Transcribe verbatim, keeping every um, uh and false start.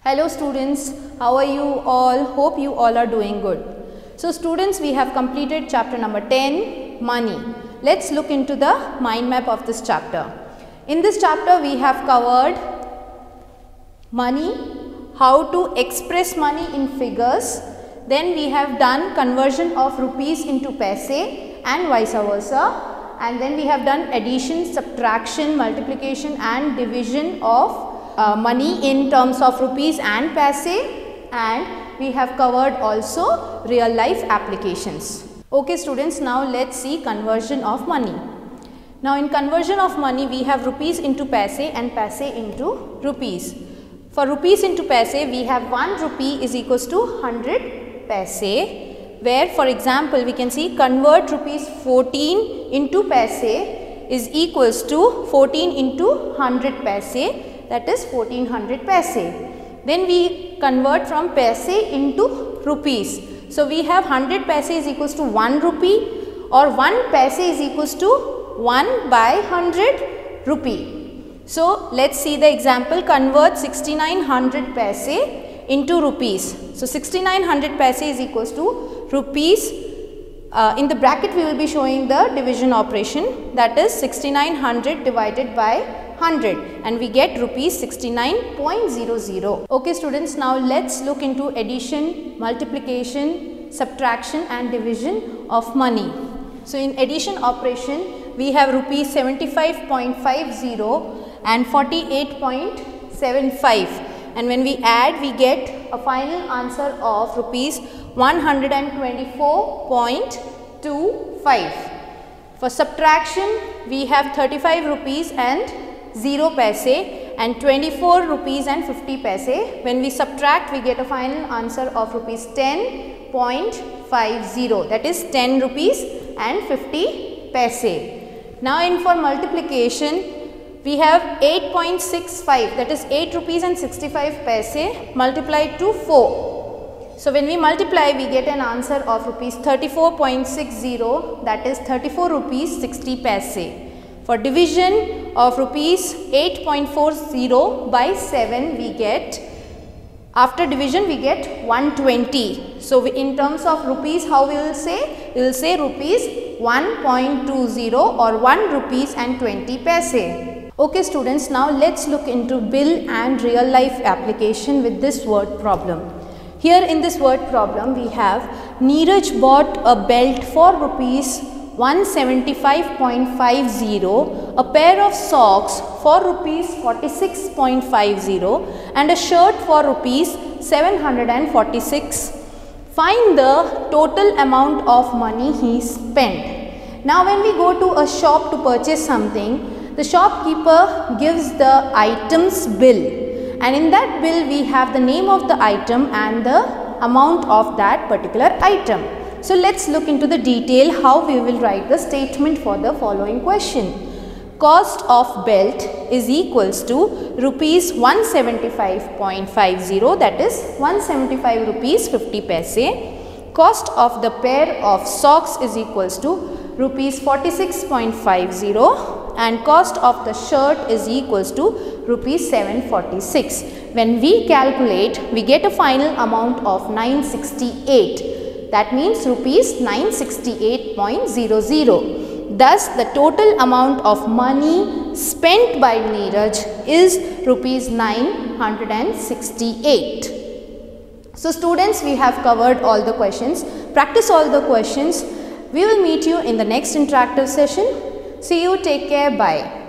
Hello students, how are you all? Hope you all are doing good. So students, we have completed chapter number ten, money. Let's look into the mind map of this chapter. In this chapter we have covered money, how to express money in figures. Then we have done conversion of rupees into paise and vice versa. And then we have done addition, subtraction, multiplication and division of Uh, money in terms of rupees and paise, and we have covered also real life applications. Okay students, now let's see conversion of money. Now in conversion of money we have rupees into paise and paise into rupees. For rupees into paise we have one rupee is equals to one hundred paise, where for example we can see convert rupees fourteen into paise is equals to fourteen into one hundred paise, that is fourteen hundred paise. Then we convert from paise into rupees. So we have one hundred paise is equals to one rupee, or one paise is equals to one by one hundred rupee. So let's see the example. Convert sixty-nine hundred paise into rupees. So sixty-nine hundred paise is equals to rupees. Uh, in the bracket we will be showing the division operation, that is sixty-nine hundred divided by one hundred, and we get rupees sixty-nine point zero zero. Okay students, now let's look into addition, multiplication, subtraction and division of money. So in addition operation we have rupees seventy-five point five zero and forty-eight point seven five, and when we add we get a final answer of rupees one hundred twenty-four point two five. For subtraction we have thirty-five rupees and zero paise and twenty-four rupees and fifty paise. When we subtract we get a final answer of rupees ten point five zero, that is ten rupees and fifty paise. Now in for multiplication we have eight point six five, that is eight rupees and sixty-five paise multiplied to four. So when we multiply we get an answer of rupees thirty-four point six zero, that is thirty-four rupees sixty paise. For division of rupees eight point four zero by seven we get, after division we get one hundred twenty. So we, in terms of rupees how we will say? We will say rupees one point two zero or one rupees and twenty paise. Okay students, now let's look into bill and real life application with this word problem. Here in this word problem we have Neeraj bought a belt for rupees one hundred seventy-five point five zero, a pair of socks for rupees forty-six point five zero and a shirt for rupees seven hundred forty-six. Find the total amount of money he spent. Now when we go to a shop to purchase something, the shopkeeper gives the items bill, and in that bill we have the name of the item and the amount of that particular item. So let's look into the detail how we will write the statement for the following question. Cost of belt is equals to rupees one hundred seventy-five point five zero, that is one hundred seventy-five rupees fifty paise. Cost of the pair of socks is equals to rupees forty-six point five zero, and cost of the shirt is equals to rupees seven hundred forty-six. When we calculate we get a final amount of nine hundred sixty-eight. That means rupees nine hundred sixty-eight point zero zero. Thus the total amount of money spent by Neeraj is rupees nine hundred sixty-eight. So students, we have covered all the questions. Practice all the questions. We will meet you in the next interactive session. See you, take care, bye.